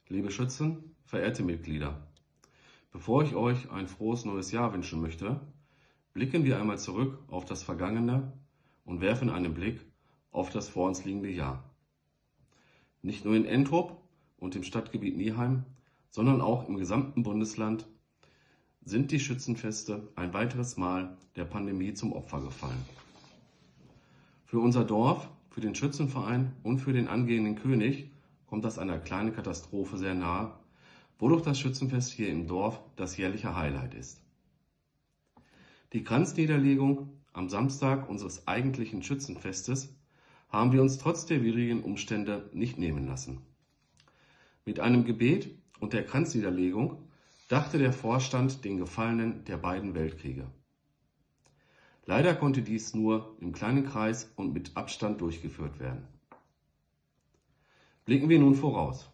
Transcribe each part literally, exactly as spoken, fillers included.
Liebe Schützen, verehrte Mitglieder, bevor ich euch ein frohes neues Jahr wünschen möchte, blicken wir einmal zurück auf das Vergangene und werfen einen Blick auf das vor uns liegende Jahr. Nicht nur in Entrup und im Stadtgebiet Nieheim, sondern auch im gesamten Bundesland sind die Schützenfeste ein weiteres Mal der Pandemie zum Opfer gefallen. Für unser Dorf, für den Schützenverein und für den angehenden König kommt das einer kleinen Katastrophe sehr nahe, wodurch das Schützenfest hier im Dorf das jährliche Highlight ist. Die Kranzniederlegung am Samstag unseres eigentlichen Schützenfestes haben wir uns trotz der widrigen Umstände nicht nehmen lassen. Mit einem Gebet und der Kranzniederlegung dachte der Vorstand den Gefallenen der beiden Weltkriege. Leider konnte dies nur im kleinen Kreis und mit Abstand durchgeführt werden. Blicken wir nun voraus.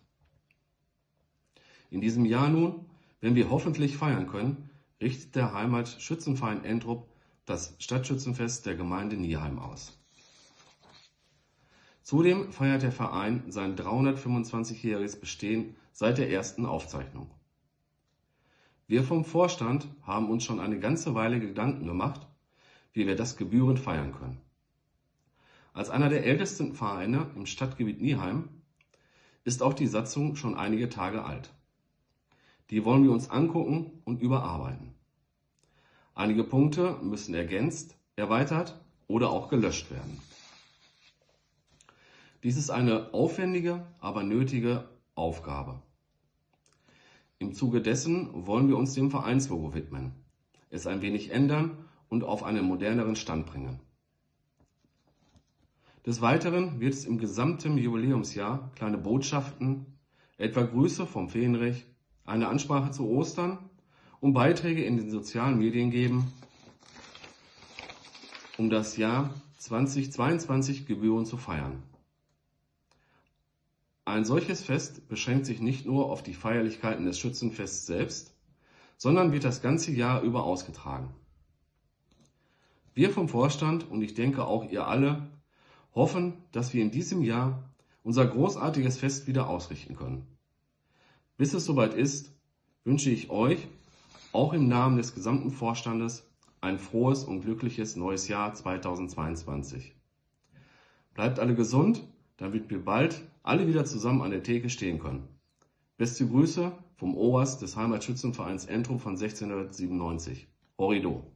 In diesem Jahr nun, wenn wir hoffentlich feiern können, richtet der Heimatschützenverein Entrup das Stadtschützenfest der Gemeinde Nieheim aus. Zudem feiert der Verein sein dreihundertfünfundzwanzigjähriges Bestehen seit der ersten Aufzeichnung. Wir vom Vorstand haben uns schon eine ganze Weile Gedanken gemacht, wie wir das gebührend feiern können. Als einer der ältesten Vereine im Stadtgebiet Nieheim ist auch die Satzung schon einige Tage alt. Die wollen wir uns angucken und überarbeiten. Einige Punkte müssen ergänzt, erweitert oder auch gelöscht werden. Dies ist eine aufwendige, aber nötige Aufgabe. Im Zuge dessen wollen wir uns dem Vereinslogo widmen, es ein wenig ändern und auf einen moderneren Stand bringen. Des Weiteren wird es im gesamten Jubiläumsjahr kleine Botschaften, etwa Grüße vom Fähnrich, eine Ansprache zu Ostern und Beiträge in den sozialen Medien geben, um das Jahr zweitausendzweiundzwanzig gebührend zu feiern. Ein solches Fest beschränkt sich nicht nur auf die Feierlichkeiten des Schützenfests selbst, sondern wird das ganze Jahr über ausgetragen. Wir vom Vorstand und ich denke auch ihr alle hoffen, dass wir in diesem Jahr unser großartiges Fest wieder ausrichten können. Bis es soweit ist, wünsche ich euch, auch im Namen des gesamten Vorstandes, ein frohes und glückliches neues Jahr zweitausendzweiundzwanzig. Bleibt alle gesund, damit wir bald alle wieder zusammen an der Theke stehen können. Beste Grüße vom Oberst des Heimatschützenvereins Entrup von sechzehnhundertsiebenundneunzig. Horrido!